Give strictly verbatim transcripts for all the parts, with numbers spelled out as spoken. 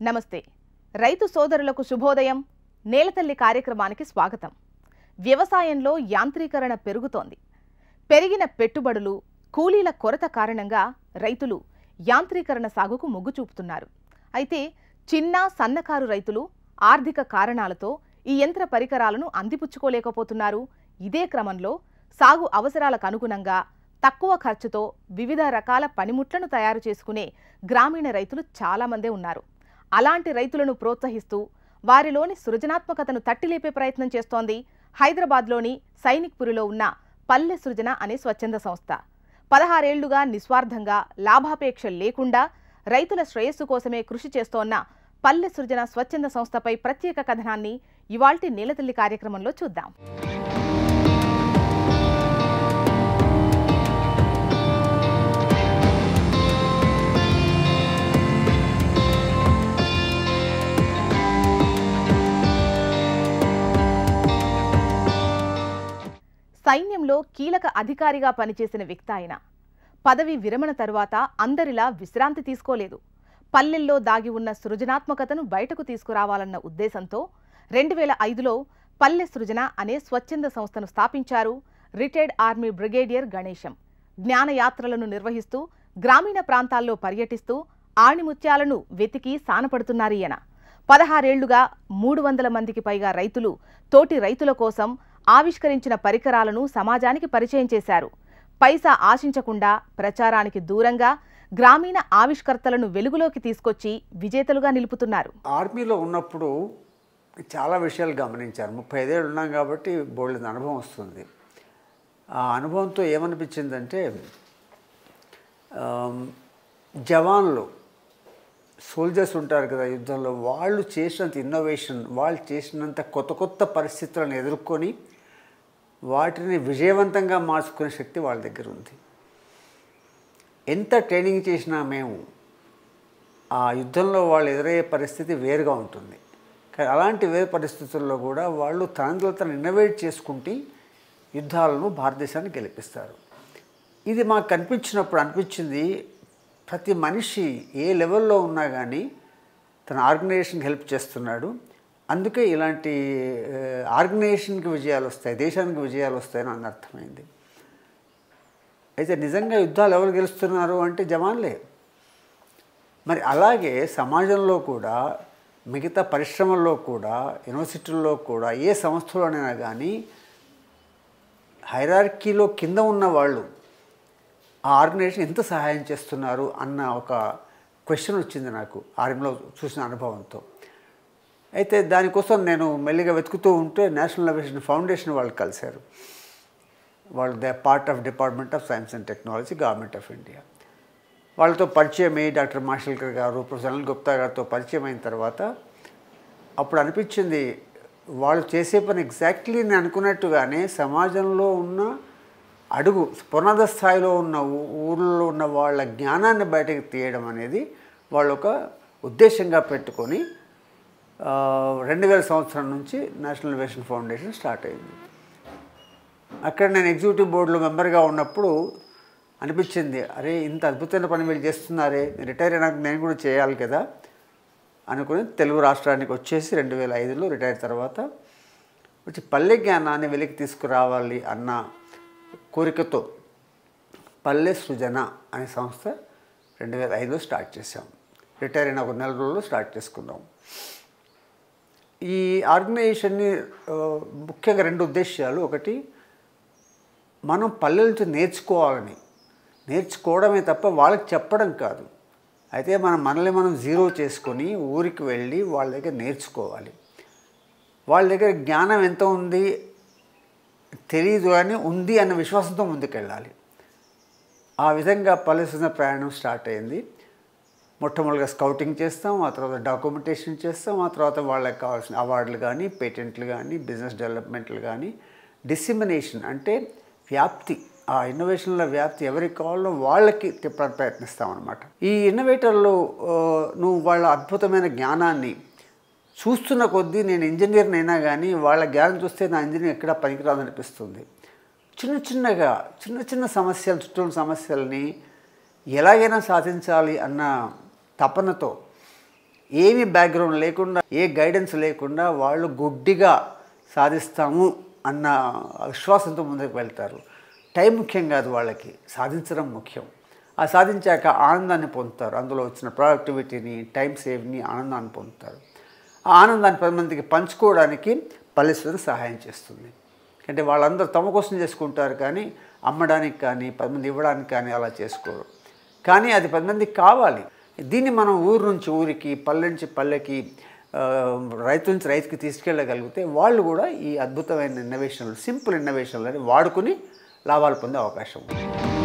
నమస్తే రైతు సోదరులకు శుభోదయం నేలతల్లి కార్యక్రమానికి స్వాగతం। వ్యవసాయంలో యాంత్రీకరణ పెరుగుతోంది। పెరిగిన పెట్టుబడులు కూలీల కొరత కారణంగా రైతులు యాంత్రీకరణ సాగుకు మొగ్గు చూపుతున్నారు। అయితే చిన్న సన్నకారు రైతులు ఆర్థిక కారణాలతో ఈ యంత్ర పరికరాలను అందిపుచ్చుకోలేకపోతున్నారు। ఇదే క్రమంలో సాగు అవసరాలకు అనుగుణంగా తక్కువ ఖర్చుతో వివిధ రకాల పనిముట్లను తయారు చేసుకునే గ్రామీణ రైతులు చాలా మందే ఉన్నారు। అలాంటి రైతులను ప్రోత్సహిస్తూ వారిలోని సృజనాత్మకతను తట్టిలేపే ప్రయత్నం చేస్తోంది హైదరాబాద్లోని సైనిక్పురిలో ఉన్న పల్లె సృజన అనే స్వచ్ఛంద సంస్థ। పదహారేళ్లుగా నిస్వార్థంగా లాభాపేక్ష లేకుండా రైతుల శ్రేయస్సు కోసమే కృషి చేస్తోన్న పల్లె సృజన స్వచ్ఛంద సంస్థపై ప్రత్యేక కథనాన్ని ఇవాల్టి నేలతల్లి కార్యక్రమంలో చూద్దాం। సైన్యంలో కీలక అధికారిగా పనిచేసిన వ్యక్తి ఆయన। పదవి విరమణ తరువాత అందరిలా విశ్రాంతి తీసుకోలేదు। పల్లెల్లో దాగి ఉన్న సృజనాత్మకతను బయటకు తీసుకురావాలన్న ఉద్దేశంతో రెండు వేల ఐదులో పల్లె సృజన అనే స్వచ్ఛంద సంస్థను స్థాపించారు రిటైర్డ్ ఆర్మీ బ్రిగేడియర్ గణేశం। జ్ఞానయాత్రలను నిర్వహిస్తూ గ్రామీణ ప్రాంతాల్లో పర్యటిస్తూ ఆణిముత్యాలను వెతికి సానపడుతున్నారు ఈయన। పదహారేళ్లుగా మూడు వందల మందికి పైగా రైతులు తోటి రైతుల కోసం ఆవిష్కరించిన పరికరాలను సమాజానికి పరిచయం చేశారు। పైసా ఆశించకుండా ప్రచారానికి దూరంగా గ్రామీణ ఆవిష్కర్తలను వెలుగులోకి తీసుకొచ్చి విజేతలుగా నిలుపుతున్నారు। ఆర్మీలో ఉన్నప్పుడు చాలా విషయాలు గమనించారు। ముప్పై ఐదేళ్ళు ఉన్నాం కాబట్టి బోల్డ్ అనుభవం వస్తుంది। ఆ అనుభవంతో ఏమనిపించిందంటే జవాన్లు సోల్జర్స్ ఉంటారు కదా యుద్ధంలో, వాళ్ళు చేసినంత ఇన్నోవేషన్, వాళ్ళు చేసినంత కొత్త కొత్త పరిస్థితులను ఎదుర్కొని వాటిని విజయవంతంగా మార్చుకునే శక్తి వాళ్ళ దగ్గర ఉంది। ఎంత ట్రైనింగ్ చేసినా మేము ఆ యుద్ధంలో వాళ్ళు ఎదురయ్యే పరిస్థితి వేరుగా ఉంటుంది। కానీ అలాంటి వేరు పరిస్థితుల్లో కూడా వాళ్ళు తనంతలో తను ఇన్నోవేట్ చేసుకుంటూ యుద్ధాలను భారతదేశాన్ని గెలిపిస్తారు। ఇది మాకు కనిపించినప్పుడు అనిపించింది ప్రతి మనిషి ఏ లెవెల్లో ఉన్నా కానీ తన ఆర్గనైజేషన్కి హెల్ప్ చేస్తున్నాడు, అందుకే ఇలాంటి ఆర్గనైజేషన్కి విజయాలు వస్తాయి, దేశానికి విజయాలు వస్తాయని అని అర్థమైంది। అయితే నిజంగా యుద్ధాలు ఎవరు గెలుస్తున్నారు అంటే జవాన్లే। మరి అలాగే సమాజంలో కూడా మిగతా పరిశ్రమల్లో కూడా యూనివర్సిటీల్లో కూడా ఏ సంస్థలోనైనా కానీ హైరార్కీలో కింద ఉన్న వాళ్ళు ఆ ఆర్గనైజేషన్ ఎంత సహాయం చేస్తున్నారు అన్న ఒక క్వశ్చన్ వచ్చింది నాకు ఆర్మీలో చూసిన అనుభవంతో। అయితే దానికోసం నేను మెల్లిగా వెతుకుతూ ఉంటే నేషనల్ ఇన్నోవేషన్ ఫౌండేషన్ వాళ్ళు కలిశారు। వాళ్ళు they part of department of science and technology, government of India. వాళ్ళతో పరిచయం అయ్యి డాక్టర్ మాషల్కర్ గారు, ప్రొఫెసర్ అనిల్ గుప్తా గారితో పరిచయం అయిన తర్వాత అప్పుడు అనిపించింది వాళ్ళు చేసే పని ఎగ్జాక్ట్లీ నేను అనుకున్నట్టుగానే సమాజంలో ఉన్న అడుగు పునాద స్థాయిలో ఉన్న ఊళ్ళో ఉన్న వాళ్ళ జ్ఞానాన్ని బయటకు తీయడం అనేది వాళ్ళు ఒక ఉద్దేశంగా పెట్టుకొని రెండు వేల సంవత్సరం నుంచి నేషనల్ ఇన్నోవేషన్ ఫౌండేషన్ స్టార్ట్ అయింది। అక్కడ నేను ఎగ్జిక్యూటివ్ బోర్డులో మెంబర్గా ఉన్నప్పుడు అనిపించింది, అరే ఇంత అద్భుతమైన పని వీళ్ళు చేస్తున్నారే, రిటైర్ అయినాక నేను కూడా చేయాలి కదా అనుకుని తెలుగు రాష్ట్రానికి వచ్చేసి రెండు వేల ఐదులో రిటైర్ తర్వాత వచ్చి పల్లె జ్ఞానాన్ని వెలికి తీసుకురావాలి అన్న కోరికతో పల్లె సృజన అనే సంస్థ రెండు వేల ఐదులో స్టార్ట్ చేసాం। రిటైర్ అయిన ఒక నెల రోజుల్లో స్టార్ట్ చేసుకున్నాం। ఈ ఆర్గనైజేషన్ని ముఖ్యంగా రెండు ఉద్దేశాలు, ఒకటి మనం పల్లెల నుంచి నేర్చుకోవాలని, నేర్చుకోవడమే తప్ప వాళ్ళకి చెప్పడం కాదు। అయితే మనం మనల్ని మనం జీరో చేసుకొని ఊరికి వెళ్ళి వాళ్ళ దగ్గర నేర్చుకోవాలి। వాళ్ళ దగ్గర జ్ఞానం ఎంత ఉంది తెలీదు అని ఉంది అన్న విశ్వాసంతో ముందుకెళ్ళాలి। ఆ విధంగా పల్లె సృజన ప్రయాణం స్టార్ట్ అయింది। మొట్టమొదటిగా స్కౌటింగ్ చేస్తాం, ఆ తర్వాత డాక్యుమెంటేషన్ చేస్తాం, ఆ తర్వాత వాళ్ళకి కావాల్సిన అవార్డులు కానీ, పేటెంట్లు కానీ, బిజినెస్ డెవలప్మెంట్లు కానీ, డిసిమినేషన్ అంటే వ్యాప్తి, ఆ ఇన్నోవేషన్ల వ్యాప్తి ఎవరికి కావాలో వాళ్ళకి తిప్పడానికి ప్రయత్నిస్తామన్నమాట। ఈ ఇన్నోవేటర్లు నువ్వు వాళ్ళ అద్భుతమైన జ్ఞానాన్ని చూస్తున్న కొద్దీ నేను ఇంజనీర్ని అయినా కానీ వాళ్ళ జ్ఞానం చూస్తే నా ఇంజనీర్ ఎక్కడా పనికిరాదనిపిస్తుంది। చిన్న చిన్నగా చిన్న చిన్న సమస్యలు, చుట్టూ సమస్యల్ని ఎలాగైనా సాధించాలి అన్న తపనతో ఏమీ బ్యాక్గ్రౌండ్ లేకుండా, ఏ గైడెన్స్ లేకుండా వాళ్ళు గుడ్డిగా సాధిస్తాము అన్న విశ్వాసంతో ముందుకు వెళ్తారు. టైం ముఖ్యం కాదు, వాళ్ళకి సాధించడం ముఖ్యం. ఆ సాధించాక ఆనందాన్ని పొందుతారు. అందులో వచ్చిన ప్రొడక్టివిటీని, టైం సేవ్ని, ఆనందాన్ని పొందుతారు. ఆ ఆనందాన్ని పది మందికి పంచుకోవడానికి పల్లెసూరు సహాయం చేస్తుంది. అంటే వాళ్ళందరూ తమ కోసం చేసుకుంటారు, కానీ అమ్మడానికి కానీ పది మంది ఇవ్వడానికి కానీ అలా చేసుకోరు. కానీ అది పది మందికి కావాలి. దీన్ని మనం ఊరు నుంచి ఊరికి, పల్లె నుంచి పల్లెకి, రైతు నుంచి రైతుకి తీసుకెళ్ళగలిగితే వాళ్ళు కూడా ఈ అద్భుతమైన ఇన్నోవేషన్లు, సింపుల్ ఇన్నోవేషన్లని వాడుకుని లాభాలు పొందే అవకాశం ఉంది.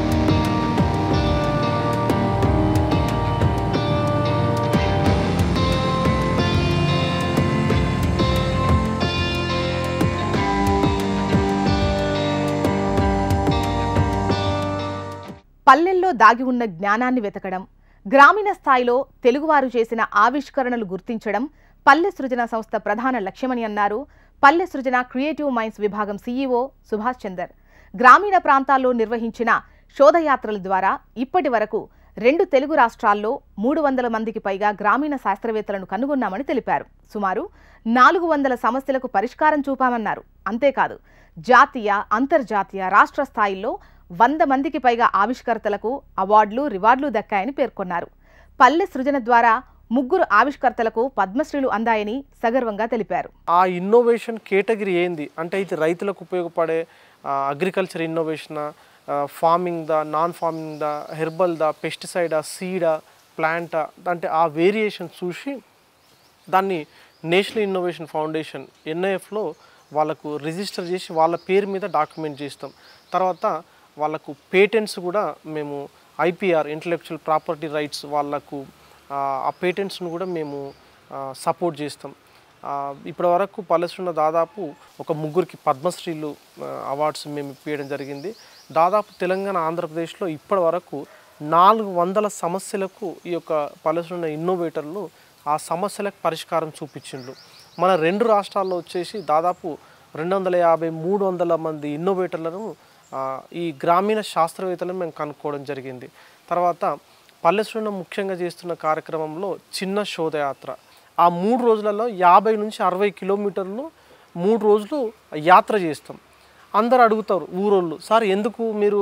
పల్లెల్లో దాగి ఉన్న జ్ఞానాన్ని వెతకడం, గ్రామీణ స్థాయిలో తెలుగువారు చేసిన ఆవిష్కరణలు గుర్తించడం పల్లె సృజన సంస్థ ప్రధాన లక్ష్యమని అన్నారు పల్లె సృజన క్రియేటివ్ మైండ్స్ విభాగం సీఈఓ సుభాష్ చందర్. గ్రామీణ ప్రాంతాల్లో నిర్వహించిన శోధయాత్రల ద్వారా ఇప్పటి వరకు రెండు తెలుగు రాష్ట్రాల్లో మూడు వందల మందికి పైగా గ్రామీణ శాస్త్రవేత్తలను కనుగొన్నామని తెలిపారు. సుమారు నాలుగు వందల సమస్యలకు పరిష్కారం చూపామన్నారు. అంతేకాదు, జాతీయ, అంతర్జాతీయ, రాష్ట్ర స్థాయిల్లో వంద మందికి పైగా ఆవిష్కర్తలకు అవార్డులు, రివార్డులు దక్కాయని పేర్కొన్నారు. పల్లె సృజన ద్వారా ముగ్గురు ఆవిష్కర్తలకు పద్మశ్రీలు అందాయని సగర్వంగా తెలిపారు. ఆ ఇన్నోవేషన్ కేటగిరీ ఏంది అంటే ఇది రైతులకు ఉపయోగపడే అగ్రికల్చర్ ఇన్నోవేషన్, ఫార్మింగ్ దా, నాన్ ఫార్మింగ్ దా, హెర్బల్ దా, పెస్టిసైడా, సీడా, ప్లాంటా అంటే ఆ వేరియేషన్ చూసి దాన్ని నేషనల్ ఇన్నోవేషన్ ఫౌండేషన్ ఎన్ఐఎఫ్లో వాళ్ళకు రిజిస్టర్ చేసి వాళ్ళ పేరు మీద డాక్యుమెంట్ చేస్తాం. తర్వాత వాళ్ళకు పేటెంట్స్ కూడా మేము ఐపీఆర్ ఇంటలెక్చువల్ ప్రాపర్టీ రైట్స్ వాళ్ళకు ఆ పేటెంట్స్ను కూడా మేము సపోర్ట్ చేస్తాం. ఇప్పటి వరకు పల్లెసూరులో దాదాపు ఒక ముగ్గురికి పద్మశ్రీలు అవార్డ్స్ మేము ఇప్పించడం జరిగింది. దాదాపు తెలంగాణ, ఆంధ్రప్రదేశ్లో ఇప్పటి వరకు నాలుగు వందల సమస్యలకు ఈ యొక్క పల్లెసూరులో ఇన్నోవేటర్లు ఆ సమస్యలకు పరిష్కారం చూపించిండ్రు. మన రెండు రాష్ట్రాల్లో వచ్చేసి దాదాపు రెండు వందల యాభై మూడు వందల మంది ఇన్నోవేటర్లను ఈ గ్రామీణ శాస్త్రవేత్తలను మేము కనుక్కోవడం జరిగింది. తర్వాత పల్లెసూరులో ముఖ్యంగా చేస్తున్న కార్యక్రమంలో చిన్న శోధయాత్ర. ఆ మూడు రోజులలో యాభై నుంచి అరవై కిలోమీటర్లు మూడు రోజులు యాత్ర చేస్తాం. అందరు అడుగుతారు ఊరోళ్ళు, సార్ ఎందుకు మీరు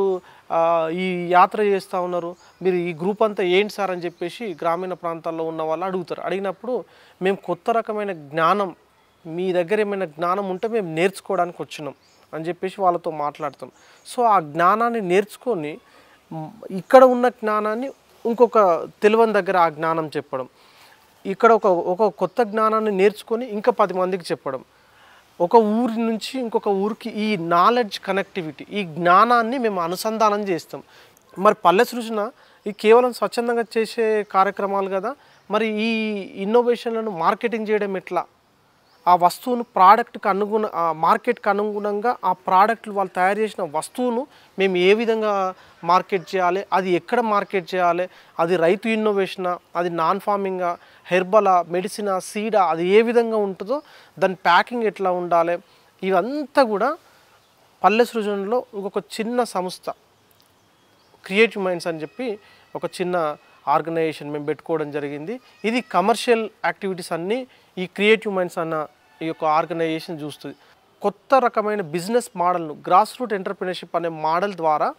ఈ యాత్ర చేస్తూ ఉన్నారు, మీరు ఈ గ్రూప్ అంతా ఏంటి సార్ అని చెప్పేసి గ్రామీణ ప్రాంతాల్లో ఉన్న వాళ్ళు అడుగుతారు. అడిగినప్పుడు మేము కొత్త రకమైన జ్ఞానం, మీ దగ్గర ఏమైనా జ్ఞానం ఉంటే మేము నేర్చుకోవడానికి వచ్చినాం అని చెప్పేసి వాళ్ళతో మాట్లాడతాం. సో ఆ జ్ఞానాన్ని నేర్చుకొని ఇక్కడ ఉన్న జ్ఞానాన్ని ఇంకొక తెలియని దగ్గర ఆ జ్ఞానం చెప్పడం, ఇక్కడ ఒక ఒక కొత్త జ్ఞానాన్ని నేర్చుకొని ఇంకా పది మందికి చెప్పడం, ఒక ఊరి నుంచి ఇంకొక ఊరికి ఈ నాలెడ్జ్ కనెక్టివిటీ, ఈ జ్ఞానాన్ని మేము అనుసంధానం చేస్తాం. మరి పల్లె సృజన ఇది కేవలం స్వచ్ఛందంగా చేసే కార్యక్రమాలు కదా, మరి ఈ ఇన్నోవేషన్లను మార్కెటింగ్ చేయడం ఎట్లా, ఆ వస్తువును ప్రోడక్ట్కి అనుగుణ మార్కెట్కి అనుగుణంగా ఆ ప్రోడక్ట్లు వాళ్ళు తయారు చేసిన వస్తువును మేము ఏ విధంగా మార్కెట్ చేయాలి, అది ఎక్కడ మార్కెట్ చేయాలి, అది రైతు ఇన్నోవేషనా, అది నాన్ ఫార్మింగా, హెర్బలా, మెడిసినా, సీడా, అది ఏ విధంగా ఉంటుందో దాని ప్యాకింగ్ ఎట్లా ఉండాలి, ఇవంతా కూడా పల్లె సృజనలో ఒక చిన్న సంస్థ క్రియేటివ్ మైండ్స్ అని చెప్పి ఒక చిన్న ఆర్గనైజేషన్ మేము పెట్టుకోవడం జరిగింది. ఇది కమర్షియల్ యాక్టివిటీస్ అన్నీ ఈ క్రియేటివ్ మైండ్స్ అన్న ఈ యొక్క ఆర్గనైజేషన్ చూస్తుంది. కొత్త రకమైన బిజినెస్ మోడల్ను, గ్రాస్ రూట్ ఎంటర్ప్రినర్షిప్ అనే మోడల్ ద్వారా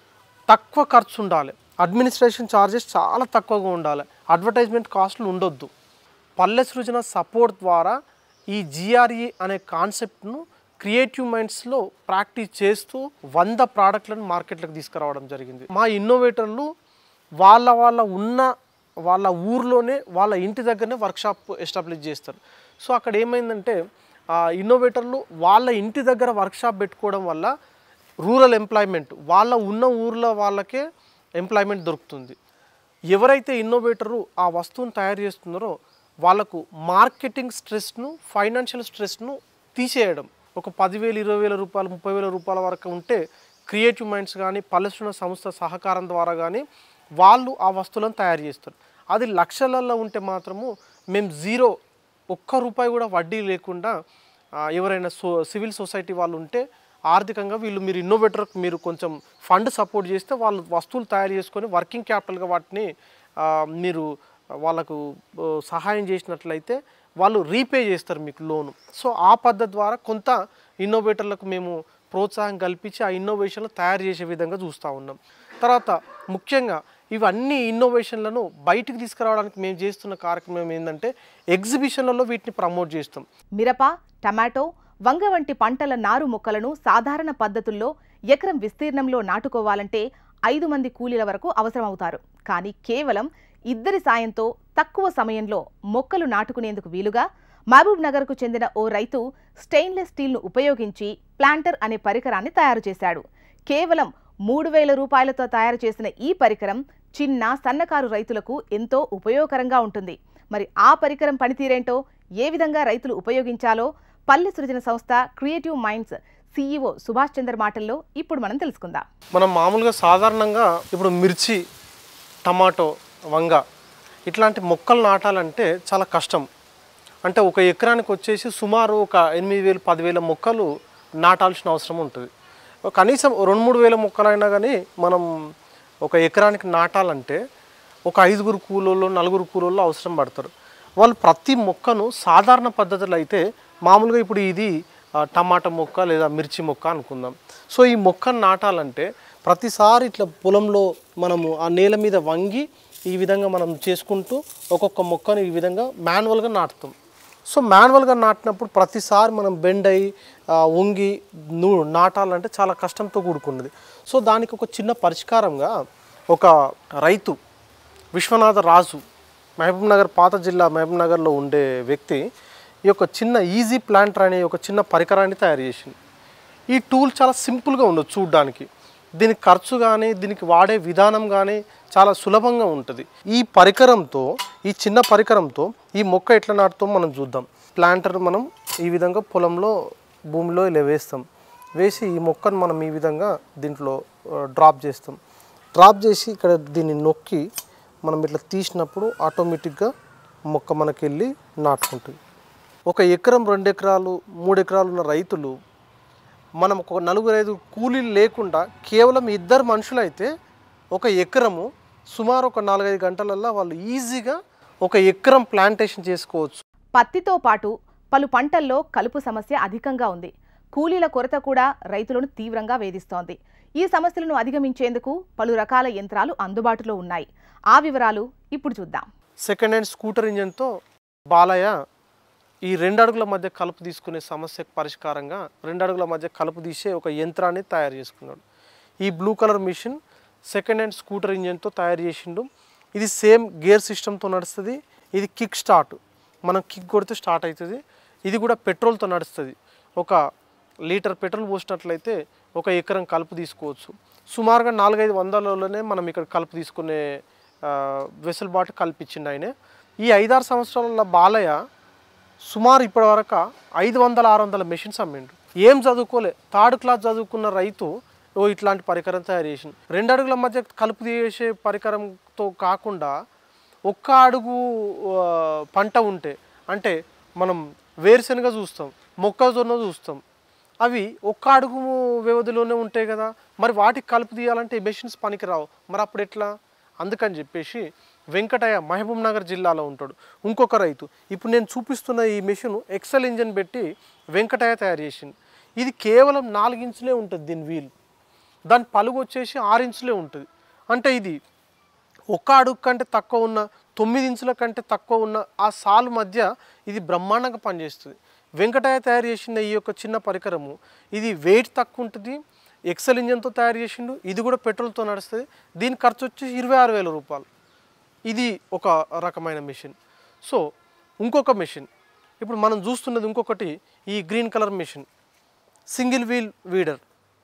తక్కువ ఖర్చు ఉండాలి, అడ్మినిస్ట్రేషన్ ఛార్జెస్ చాలా తక్కువగా ఉండాలి, అడ్వర్టైజ్మెంట్ కాస్ట్లు ఉండొద్దు. పల్లె సృజన సపోర్ట్ ద్వారా ఈ జిఆర్ఈ అనే కాన్సెప్ట్ను క్రియేటివ్ మైండ్స్లో ప్రాక్టీస్ చేస్తూ వంద ప్రోడక్ట్లను మార్కెట్లోకి తీసుకురావడం జరిగింది. మా ఇన్నోవేటర్లు వాళ్ళ వాళ్ళ ఉన్న వాళ్ళ ఊర్లోనే వాళ్ళ ఇంటి దగ్గరనే వర్క్షాప్ ఎస్టాబ్లిష్ చేస్తారు. సో అక్కడ ఏమైందంటే ఇన్నోవేటర్లు వాళ్ళ ఇంటి దగ్గర వర్క్షాప్ పెట్టుకోవడం వల్ల రూరల్ ఎంప్లాయ్మెంట్, వాళ్ళ ఉన్న ఊర్లో వాళ్ళకే ఎంప్లాయ్మెంట్ దొరుకుతుంది. ఎవరైతే ఇన్నోవేటరు ఆ వస్తువును తయారు చేస్తున్నారో వాళ్ళకు మార్కెటింగ్ స్ట్రెస్ను, ఫైనాన్షియల్ స్ట్రెస్ను తీసేయడం. ఒక పదివేలు ఇరవై వేల రూపాయలు ముప్పై వేల రూపాయల వరకు ఉంటే క్రియేటివ్ మైండ్స్ కానీ పల్లెసూరుల సంస్థ సహకారం ద్వారా కానీ వాళ్ళు ఆ వస్తువులను తయారు చేస్తారు. అది లక్షలలో ఉంటే మాత్రము మేము జీరో, ఒక్క రూపాయి కూడా వడ్డీ లేకుండా ఎవరైనా సో సివిల్ సొసైటీ వాళ్ళు ఉంటే ఆర్థికంగా వీళ్ళు మీరు ఇన్నోవేటర్కి మీరు కొంచెం ఫండ్ సపోర్ట్ చేస్తే వాళ్ళు వస్తువులు తయారు చేసుకొని వర్కింగ్ క్యాపిటల్గా వాటిని మీరు వాళ్ళకు సహాయం చేసినట్లయితే వాళ్ళు రీపే చేస్తారు మీకు లోను. సో ఆ పద్ధతి ద్వారా కొంత ఇన్నోవేటర్లకు మేము ప్రోత్సాహం కల్పించి ఆ ఇన్నోవేషన్లు తయారు చేసే విధంగా చూస్తూ ఉన్నాం. తర్వాత ముఖ్యంగా ఇవన్నీ ఇన్నోవేషన్లను బయటికి తీసుకురావడానికి మేము చేస్తున్న కార్యక్రమం ఏంటంటే ఎగ్జిబిషన్లలో వీటిని ప్రమోట్ చేస్తాం. మిరప, టమాటో, వంగ వంటి పంటల నారు మొక్కలను సాధారణ పద్ధతుల్లో ఎకరం విస్తీర్ణంలో నాటుకోవాలంటే ఐదు మంది కూలీల వరకు అవసరమవుతారు. కానీ కేవలం ఇద్దరి సాయంతో తక్కువ సమయంలో మొక్కలు నాటుకునేందుకు వీలుగా మహబూబ్ నగర్కు చెందిన ఓ రైతు స్టెయిన్లెస్ స్టీల్ను ఉపయోగించి ప్లాంటర్ అనే పరికరాన్ని తయారు చేశాడు. కేవలం మూడు వేల రూపాయలతో తయారు చేసిన ఈ పరికరం చిన్న సన్నకారు రైతులకు ఎంతో ఉపయోగకరంగా ఉంటుంది. మరి ఆ పరికరం పనితీరేంటో, ఏ విధంగా రైతులు ఉపయోగించాలో పల్లె సృజన సంస్థ creative minds CEO Subhash Chander మాటల్లో ఇప్పుడు మనం తెలుసుకుందాం. మనం మామూలుగా సాధారణంగా ఇప్పుడు మిర్చి, టమాటో, వంగ ఇట్లాంటి మొక్కలు నాటాలంటే చాలా కష్టం. అంటే ఒక ఎకరానికి వచ్చేసి సుమారు ఒక ఎనిమిది వేలు పదివేల మొక్కలు నాటాల్సిన అవసరం ఉంటుంది. కనీసం రెండు మూడు వేల మొక్కలైనా కానీ మనం ఒక ఎకరానికి నాటాలంటే ఒక ఐదుగురు కూలోళ్ళు నలుగురు కూలోళ్ళు అవసరం పడతారు. వాళ్ళు ప్రతి మొక్కను సాధారణ పద్ధతులు అయితే మామూలుగా ఇప్పుడు ఇది టమాటా మొక్క లేదా మిర్చి మొక్క అనుకుందాం. సో ఈ మొక్కను నాటాలంటే ప్రతిసారి ఇట్లా పొలంలో మనము ఆ నేల మీద వంగి ఈ విధంగా మనం చేసుకుంటూ ఒక్కొక్క మొక్కను ఈ విధంగా మాన్యువల్గా నాటుతాం. సో మాన్యువల్గా నాటినప్పుడు ప్రతిసారి మనం బెండ్ అయ్యి వంగి నూ నాటాలంటే చాలా కష్టంతో కూడుకున్నది. సో దానికి ఒక చిన్న పరిష్కారంగా ఒక రైతు విశ్వనాథ రాజు మహబూబ్ నగర్ పాత జిల్లా మహబూబ్ నగర్లో ఉండే వ్యక్తి ఈ యొక్క చిన్న ఈజీ ప్లాంటర్ అనే ఒక చిన్న పరికరాన్ని తయారు చేసింది. ఈ టూల్ చాలా సింపుల్గా ఉండదు చూడడానికి. దీనికి ఖర్చు కానీ దీనికి వాడే విధానం కానీ చాలా సులభంగా ఉంటుంది. ఈ పరికరంతో ఈ చిన్న పరికరంతో ఈ మొక్క ఎట్లా నాటుతామో మనం చూద్దాం. ప్లాంటర్ మనం ఈ విధంగా పొలంలో భూమిలో ఇలా వేస్తాం. వేసి ఈ మొక్కను మనం ఈ విధంగా దీంట్లో డ్రాప్ చేస్తాం. డ్రాప్ చేసి ఇక్కడ దీన్ని నొక్కి మనం ఇట్లా తీసినప్పుడు ఆటోమేటిక్గా మొక్క మనకి వెళ్ళి నాటుకుంటుంది. ఒక ఎకరం రెండు ఎకరాలు మూడు ఎకరాలు ఉన్న రైతులు మనం ఒక నలుగురు ఐదు కూలీలు లేకుండా కేవలం ఇద్దరు మనుషులైతే ఒక ఎకరము సుమారు ఒక నాలుగైదు గంటలల్లో వాళ్ళు ఈజీగా ఒక ఎకరం ప్లాంటేషన్ చేసుకోవచ్చు. పత్తితో పాటు పలు పంటల్లో కలుపు సమస్య అధికంగా ఉంది. కూలీల కొరత కూడా రైతులను తీవ్రంగా వేధిస్తోంది. ఈ సమస్యలను అధిగమించేందుకు పలు రకాల యంత్రాలు అందుబాటులో ఉన్నాయి. ఆ వివరాలు ఇప్పుడు చూద్దాం. సెకండ్ హ్యాండ్ స్కూటర్ ఇంజన్తో బాలయ్య ఈ రెండు అడుగుల మధ్య కలుపు తీసుకునే సమస్యకు పరిష్కారంగా రెండు అడుగుల మధ్య కలుపు తీసే ఒక యంత్రాన్ని తయారు చేసుకున్నాడు. ఈ blue colour machine second hand scooter ఇంజన్తో తయారు చేసిండు. ఇది సేమ్ గేర్ సిస్టమ్తో నడుస్తుంది. ఇది కిక్ స్టార్ట్, మనం కిక్ కొడితే స్టార్ట్ అవుతుంది. ఇది కూడా పెట్రోల్తో నడుస్తుంది. ఒక లీటర్ పెట్రోల్ పోసినట్లయితే ఒక ఎకరం కలుపు తీసుకోవచ్చు. సుమారుగా నాలుగైదు వందలలోనే మనం ఇక్కడ కలుపు తీసుకునే వెసులుబాటు కల్పించింది ఆయన. ఈ ఐదారు సంవత్సరాల బాలయ్య సుమారు ఇప్పటి వరకు ఐదు వందల ఆరు వందల మెషిన్స్ అమ్మిండు. ఏం చదువుకోలే, థర్డ్ క్లాస్ చదువుకున్న రైతు ఓ ఇట్లాంటి పరికరం తయారు చేసింది. రెండు అడుగుల మధ్య కలుపు తీసే పరికరంతో కాకుండా ఒక్క అడుగు పంట ఉంటే, అంటే మనం వేరుశనగ చూస్తాం, మొక్కజొన్న చూస్తాం, అవి ఒక్క అడుగు వ్యవధిలోనే ఉంటాయి కదా. మరి వాటికి కలుపు తీయాలంటే ఈ మెషిన్స్ పనికిరావు. మరి అప్పుడు ఎట్లా? అందుకని చెప్పేసి వెంకటయ్య మహబూబ్ నగర్ జిల్లాలో ఉంటాడు. ఇంకొక రైతు ఇప్పుడు నేను చూపిస్తున్న ఈ మెషిన్ ఎక్సెల్ ఇంజన్ పెట్టి వెంకటయ్య తయారు చేసింది. ఇది కేవలం నాలుగు ఇంచులే ఉంటుంది దీని వీల్. దాని పలుగు వచ్చేసి ఆరు ఇంచులే ఉంటుంది. అంటే ఇది ఒక్క అడుగు కంటే తక్కువ ఉన్న తొమ్మిది ఇంచుల కంటే తక్కువ ఉన్న ఆ సాల్ మధ్య ఇది బ్రహ్మాండంగా పనిచేస్తుంది. వెంకటయ్య తయారు చేసిన ఈ యొక్క చిన్న పరికరము ఇది వెయిట్ తక్కువ ఉంటుంది. ఎక్సెల్ ఇంజన్తో తయారు చేసిండు. ఇది కూడా పెట్రోల్తో నడుస్తుంది. దీని ఖర్చు వచ్చేసి ఇరవై ఆరు వేల రూపాయలు. ఇది ఒక రకమైన మెషిన్. సో ఇంకొక మెషిన్ ఇప్పుడు మనం చూస్తున్నది ఇంకొకటి ఈ green colour machine single wheel weeder.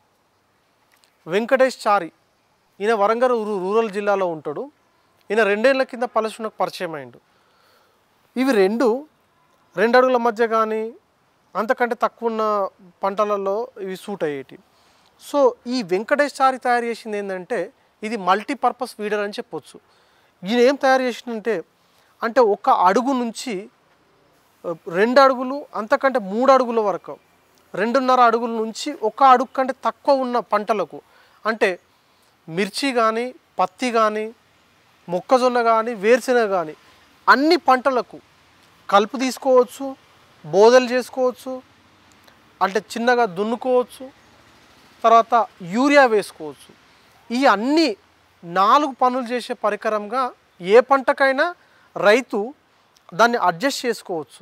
Venkatesh Chari, ఈయన వరంగల్ రూరల్ జిల్లాలో ఉంటాడు. ఈయన రెండేళ్ల కింద పలసునకు పరిచయం అయిండు. ఇవి రెండు రెండు అడుగుల మధ్య కానీ అంతకంటే తక్కువ ఉన్న పంటలలో ఇవి సూట్ అయ్యేటి. సో ఈ వెంకటేష్ చారి తయారు చేసింది ఏంటంటే ఇది మల్టీపర్పస్ వీడర్ అని చెప్పొచ్చు. ఈయన ఏం తయారు చేసిందంటే అంటే ఒక అడుగు నుంచి రెండు అడుగులు అంతకంటే మూడు అడుగుల వరకు రెండున్నర అడుగుల నుంచి ఒక అడుగు కంటే తక్కువ ఉన్న పంటలకు, అంటే మిర్చి కానీ పత్తి కానీ మొక్కజొన్న కానీ వేరుశెనగ కానీ అన్ని పంటలకు కలుపు తీసుకోవచ్చు, బోదలు చేసుకోవచ్చు, అంటే చిన్నగా దున్నుకోవచ్చు, తర్వాత యూరియా వేసుకోవచ్చు. ఈ అన్ని నాలుగు పనులు చేసే పరికరంగా ఏ పంటకైనా రైతు దాన్ని అడ్జస్ట్ చేసుకోవచ్చు.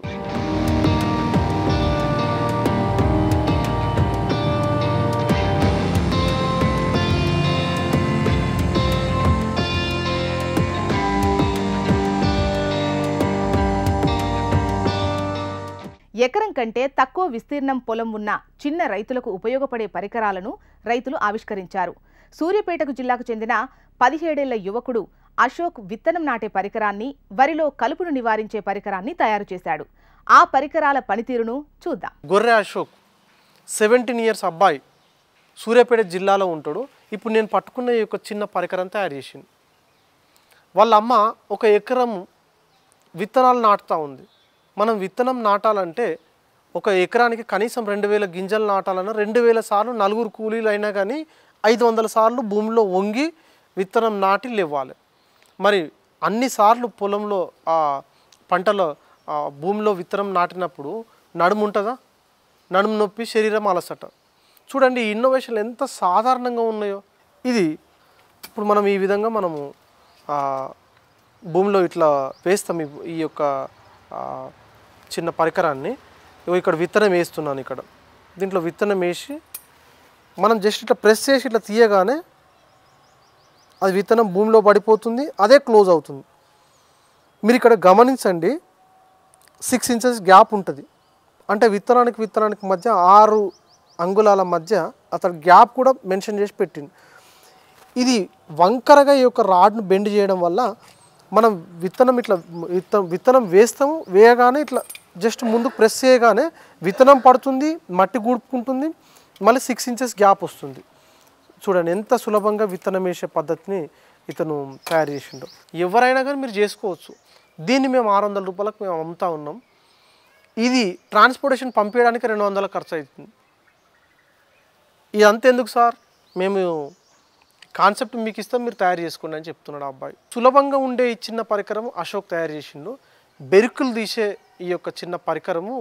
ఎకరం కంటే తక్కువ విస్తీర్ణం పొలం ఉన్న చిన్న రైతులకు ఉపయోగపడే పరికరాలను రైతులు ఆవిష్కరించారు. సూర్యాపేటకు జిల్లాకు చెందిన పదిహేడేళ్ల యువకుడు అశోక్ విత్తనం నాటే పరికరాన్ని, వరిలో కలుపును నివారించే పరికరాన్ని తయారు చేశాడు. ఆ పరికరాల పనితీరును చూద్దాం. గొర్రె అశోక్ సెవెంటీన్ ఇయర్స్ అబ్బాయి, సూర్యాపేట జిల్లాలో ఉంటాడు. ఇప్పుడు నేను పట్టుకున్న ఈ యొక్క చిన్న పరికరం తయారు చేసింది. వాళ్ళ అమ్మ ఒక ఎకరం విత్తనాలు నాటుతూ ఉంది. మనం విత్తనం నాటాలంటే ఒక ఎకరానికి కనీసం రెండు వేల గింజలు నాటాలన్నా రెండు వేల సార్లు నలుగురు కూలీలు అయినా కానీ ఐదు వందల సార్లు భూమిలో వంగి విత్తనం నాటి లేవాలి. మరి అన్నిసార్లు పొలంలో ఆ పంటలో భూమిలో విత్తనం నాటినప్పుడు నడుము ఉంటుందా? నడుము నొప్పి, శరీరం అలసట. చూడండి ఈ ఇన్నోవేషన్లు ఎంత సాధారణంగా ఉన్నాయో. ఇది ఇప్పుడు మనం ఈ విధంగా మనము భూమిలో ఇట్లా వేస్తాం. ఈ యొక్క చిన్న పరికరాన్ని ఇక్కడ విత్తనం వేస్తున్నాను. ఇక్కడ దీంట్లో విత్తనం వేసి మనం జస్ట్ ఇట్లా ప్రెస్ చేసి ఇట్లా తీయగానే అది విత్తనం భూమిలో పడిపోతుంది, అదే క్లోజ్ అవుతుంది. మీరు ఇక్కడ గమనించండి, సిక్స్ ఇంచెస్ గ్యాప్ ఉంటుంది. అంటే విత్తనానికి విత్తనానికి మధ్య ఆరు అంగుళాల మధ్య అతను గ్యాప్ కూడా మెన్షన్ చేసి పెట్టింది. ఇది వంకరగా ఈ యొక్క రాడ్ను బెండ్ చేయడం వల్ల మనం విత్తనం ఇట్లా విత్తనం విత్తనం వేస్తాము, వేయగానే ఇట్లా జస్ట్ ముందు ప్రెస్ చేయగానే విత్తనం పడుతుంది, మట్టి గూడుకుంటుంది, మళ్ళీ సిక్స్ ఇంచెస్ గ్యాప్ వస్తుంది. చూడండి ఎంత సులభంగా విత్తనం వేసే పద్ధతిని ఇతను తయారు చేసిండు. ఎవరైనా కానీ మీరు చేసుకోవచ్చు. దీన్ని మేము ఆరు వందల రూపాయలకు మేము అమ్ముతా ఉన్నాం. ఇది ట్రాన్స్పోర్టేషన్ పంపించడానికి రెండు వందల ఖర్చు అవుతుంది. ఇది అంతెందుకు సార్, మేము కాన్సెప్ట్ మీకు ఇస్తాం, మీరు తయారు చేసుకోండి అని చెప్తున్నాడు ఆ అబ్బాయి. సులభంగా ఉండే ఈ చిన్న పరికరం అశోక్ తయారు చేసిండు. బెరుకులు తీసే ఈ యొక్క చిన్న పరికరము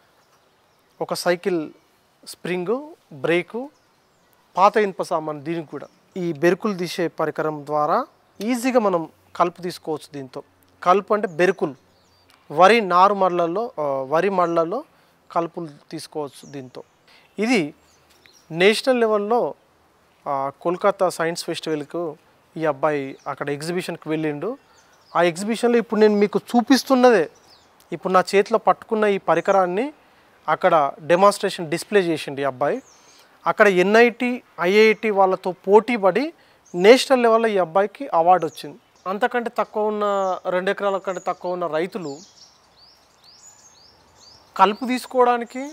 ఒక సైకిల్ స్ప్రింగు, బ్రేకు, పాత ఇనుప సామాన్ దీనికి కూడా. ఈ బెరుకులు తీసే పరికరం ద్వారా ఈజీగా మనం కలుపు తీసుకోవచ్చు. దీంతో కలుపు అంటే బెరుకులు, వరి నారు మళ్ళల్లో వరి మళ్ళల్లో కలుపులు తీసుకోవచ్చు దీంతో. ఇది నేషనల్ లెవెల్లో కోల్కతా సైన్స్ ఫెస్టివల్కు ఈ అబ్బాయి అక్కడ ఎగ్జిబిషన్కి వెళ్ళిండు. ఆ ఎగ్జిబిషన్లో ఇప్పుడు నేను మీకు చూపిస్తున్నదే, ఇప్పుడు నా చేతిలో పట్టుకున్న ఈ పరికరాన్ని అక్కడ డెమాన్స్ట్రేషన్ డిస్ప్లే చేసిండు ఈ అబ్బాయి. అక్కడ ఎన్ఐటి, ఐఐటి వాళ్ళతో పోటీ పడి నేషనల్ లెవెల్లో ఈ అబ్బాయికి అవార్డు వచ్చింది. అంతకంటే తక్కువ ఉన్న రెండు ఎకరాల కంటే తక్కువ ఉన్న రైతులు కలుపు తీసుకోవడానికి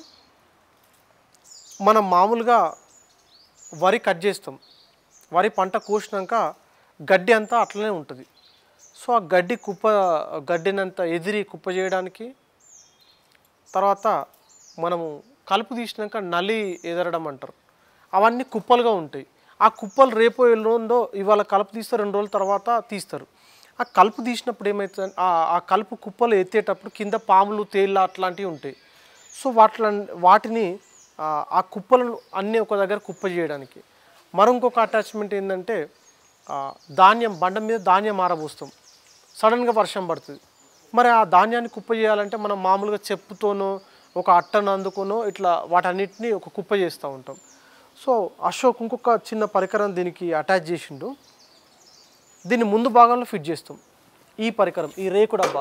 మనం మామూలుగా వరి కట్ చేస్తాం. వరి పంట కోసినాక గడ్డి అంతా అట్లనే ఉంటుంది. సో ఆ గడ్డి కుప్ప గడ్డినంత ఎదిరి కుప్ప చేయడానికి, తర్వాత మనము కలుపు తీసినాక నలి ఎదరడం అంటారు, అవన్నీ కుప్పలుగా ఉంటాయి. ఆ కుప్పలు రేపు ఎల్లుండో ఇవాళ కలుపు తీస్తారు, రెండు రోజుల తర్వాత తీస్తారు. ఆ కలుపు తీసినప్పుడు ఏమవుతుంది, ఆ కలుపు కుప్పలు ఎత్తేటప్పుడు కింద పాములు, తేళ్ళ అట్లాంటివి ఉంటాయి. సో వాటి వాటిని ఆ కుప్పలను అన్నీ ఒక దగ్గర కుప్ప చేయడానికి. మరొక అటాచ్మెంట్ ఏంటంటే ధాన్యం, బండ మీద ధాన్యం ఆరబోస్తాం, సడన్గా వర్షం పడుతుంది. మరి ఆ ధాన్యాన్ని కుప్ప చేయాలంటే మనం మామూలుగా చెప్పుతోనో ఒక అట్టను అందుకోనో ఇట్లా వాటన్నిటిని ఒక కుప్ప చేస్తూ ఉంటాం. సో అశోక్ ఇంకొక చిన్న పరికరం దీనికి అటాచ్ చేసిండు. దీన్ని ముందు భాగంలో ఫిట్ చేస్తాం. ఈ పరికరం, ఈ రేకు డబ్బా,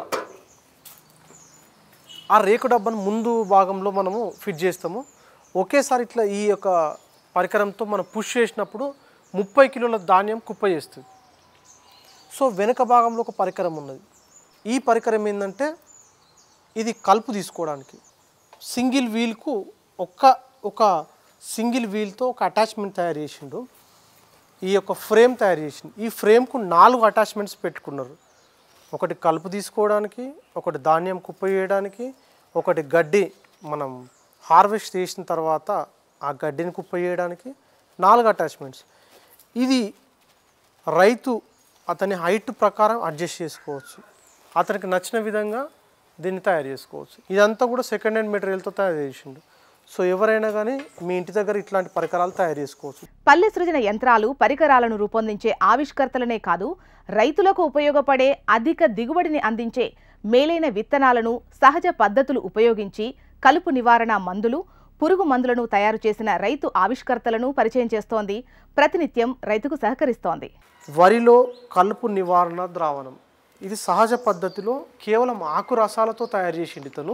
ఆ రేకు డబ్బాను ముందు భాగంలో మనము ఫిట్ చేస్తాము. ఒకేసారి ఇట్లా ఈ యొక్క పరికరంతో మనం పుష్ చేసినప్పుడు ముప్పై కిలోల ధాన్యం కుప్ప చేస్తుంది. సో వెనక భాగంలో ఒక పరికరం ఉన్నది. ఈ పరికరం ఏంటంటే ఇది కలుపు తీసుకోవడానికి. సింగిల్ వీల్కు ఒక్క ఒక సింగిల్ వీల్తో ఒక అటాచ్మెంట్ తయారు చేసిండు. ఈ యొక్క ఫ్రేమ్ తయారు చేసిండు. ఈ ఫ్రేమ్కు నాలుగు అటాచ్మెంట్స్ పెట్టుకున్నారు. ఒకటి కలుపు తీసుకోవడానికి, ఒకటి ధాన్యం కుప్ప చేయడానికి, ఒకటి గడ్డి మనం హార్వెస్ట్ చేసిన తర్వాత ఆ గడ్డిని కుప్ప చేయడానికి, నాలుగు అటాచ్మెంట్స్. ఇది రైతు అతని హైట్ ప్రకారం అడ్జస్ట్ చేసుకోవచ్చు. అతనికి నచ్చిన విధంగా దీన్ని తయారు చేసుకోవచ్చు. ఇదంతా కూడా సెకండ్ హ్యాండ్ మెటీరియల్తో తయారు చేసిండు. సో ఎవరైనా కానీ మీ ఇంటి దగ్గర ఇట్లాంటి పరికరాలు తయారు చేసుకోవచ్చు. పల్లె సృజన యంత్రాలు పరికరాలను రూపొందించే ఆవిష్కర్తలనే కాదు, రైతులకు ఉపయోగపడే అధిక దిగుబడిని అందించే మేలైన విత్తనాలను సహజ పద్ధతులు ఉపయోగించి కలుపు నివారణ మందులు, పురుగు మందులను తయారు చేసిన రైతు ఆవిష్కర్తలను పరిచయం చేస్తోంది. ప్రతినిత్యం రైతుకు సహకరిస్తోంది. వరిలో కలుపు నివారణ ద్రావణం, ఇది సహజ పద్ధతిలో కేవలం ఆకు రసాలతో తయారు చేసింది. ఇతను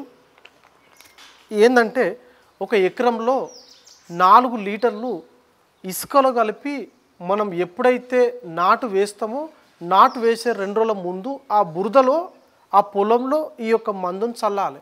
ఏంటంటే ఒక ఎకరంలో నాలుగు లీటర్లు ఇసుకలో కలిపి మనం ఎప్పుడైతే నాటు వేస్తామో నాటు వేసే రెండు రోజుల ముందు ఆ బురదలో ఆ పొలంలో ఈ యొక్క మందును చల్లాలి.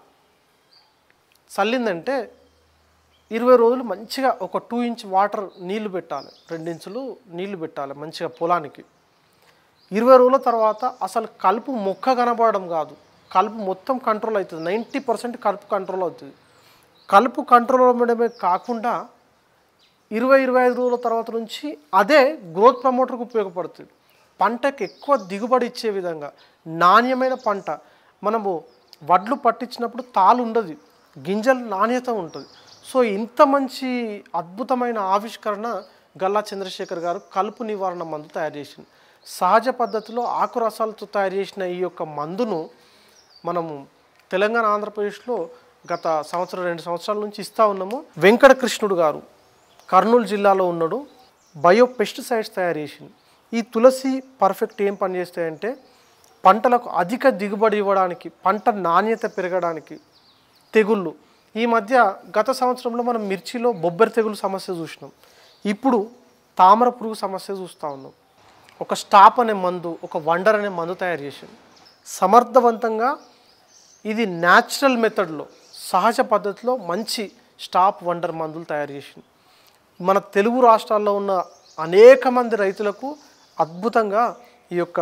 చల్లిందంటే ఇరవై రోజులు మంచిగా ఒక టూ ఇంచ్ వాటర్ నీళ్లు పెట్టాలి, రెండించులు నీళ్లు పెట్టాలి మంచిగా పొలానికి. ఇరవై రోజుల తర్వాత అసలు కలుపు మొక్క కనబడడం కాదు, కలుపు మొత్తం కంట్రోల్ అవుతుంది. నైంటీ పర్సెంట్ కలుపు కంట్రోల్ అవుతుంది. కలుపు కంట్రోల్ అవ్వడమే కాకుండా ఇరవై ఇరవై ఐదు రోజుల తర్వాత నుంచి అదే గ్రోత్ ప్రమోటర్కి ఉపయోగపడుతుంది. పంటకు ఎక్కువ దిగుబడి ఇచ్చే విధంగా నాణ్యమైన పంట. మనము వడ్లు పట్టించినప్పుడు తాలు ఉండదు, గింజలు నాణ్యత ఉంటుంది. సో ఇంత మంచి అద్భుతమైన ఆవిష్కరణ గల్లా చంద్రశేఖర్ గారు కలుపు నివారణ మందు తయారు చేసింది. సహజ పద్ధతిలో ఆకు రసాలతో తయారు చేసిన ఈ యొక్క మందును మనము తెలంగాణ ఆంధ్రప్రదేశ్లో గత సంవత్సరం రెండు సంవత్సరాల నుంచి ఇస్తూ ఉన్నాము. వెంకటకృష్ణుడు గారు కర్నూలు జిల్లాలో ఉన్నాడు, బయో పెస్టిసైడ్స్ తయారు చేసింది. ఈ తులసి పర్ఫెక్ట్ ఏం పనిచేస్తాయంటే పంటలకు అధిక దిగుబడి ఇవ్వడానికి, పంట నాణ్యత పెరగడానికి, తెగుళ్ళు. ఈ మధ్య గత సంవత్సరంలో మనం మిర్చిలో బొబ్బరి తెగులు సమస్య చూసినాం, ఇప్పుడు తామర పురుగు సమస్య చూస్తూ ఉన్నాం. ఒక స్టాప్ అనే మందు, ఒక వండర్ అనే మందు తయారు చేసింది. సమర్థవంతంగా ఇది న్యాచురల్ మెథడ్లో సహజ పద్ధతిలో మంచి స్టాప్ వండర్ మందులు తయారు చేసింది. మన తెలుగు రాష్ట్రాల్లో ఉన్న అనేక మంది రైతులకు అద్భుతంగా ఈ యొక్క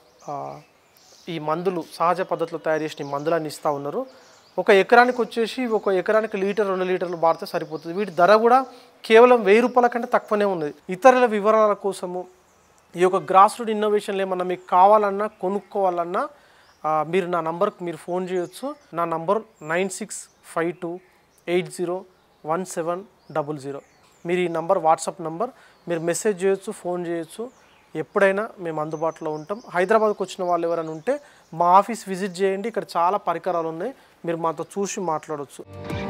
ఈ మందులు సహజ పద్ధతిలో తయారు చేసిన ఈ మందులను ఇస్తూ ఉన్నారు. ఒక ఎకరానికి వచ్చేసి ఒక ఎకరానికి లీటర్ రెండు లీటర్లు వాడితే సరిపోతుంది. వీటి ధర కూడా కేవలం వెయ్యి రూపాయల కంటే తక్కువనే ఉన్నది. ఇతరుల వివరాల కోసము ఈ యొక్క గ్రాస్ రూట్ ఇన్నోవేషన్లు ఏమన్నా మీకు కావాలన్నా కొనుక్కోవాలన్నా మీరు నా నంబర్కి మీరు ఫోన్ చేయొచ్చు. నా number nine six five two eight zero one seven double zero. మీరు ఈ నంబర్ వాట్సాప్ నంబర్, మీరు మెసేజ్ చేయొచ్చు, ఫోన్ చేయొచ్చు, ఎప్పుడైనా మేము అందుబాటులో ఉంటాం. హైదరాబాద్కి వచ్చిన వాళ్ళు ఎవరైనా ఉంటే మా ఆఫీస్ విజిట్ చేయండి, ఇక్కడ చాలా పరికరాలు ఉన్నాయి, మీరు మాతో చూసి మాట్లాడవచ్చు.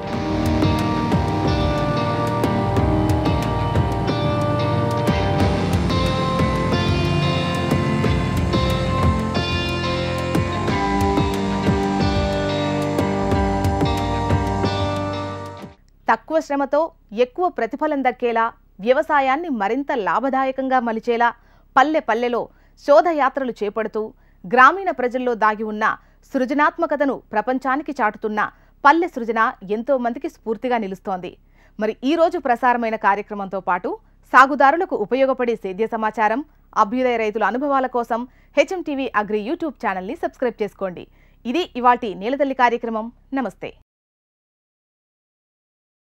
తక్కువ శ్రమతో ఎక్కువ ప్రతిఫలం దక్కేలా, వ్యవసాయాన్ని మరింత లాభదాయకంగా మలిచేలా పల్లె పల్లెలో శోధయాత్రలు చేపడుతూ గ్రామీణ ప్రజల్లో దాగి ఉన్న సృజనాత్మకతను ప్రపంచానికి చాటుతున్న పల్లె సృజన ఎంతో మందికి స్ఫూర్తిగా నిలుస్తోంది. మరి ఈ రోజు ప్రసారమైన కార్యక్రమంతో పాటు సాగుదారులకు ఉపయోగపడే సేద్య సమాచారం, అభ్యుదయ రైతుల అనుభవాల కోసం హెచ్ఎంటీవీ అగ్రి యూట్యూబ్ ఛానల్ని సబ్స్క్రైబ్ చేసుకోండి. ఇది ఇవాల్టి నేలతల్లి కార్యక్రమం. నమస్తే.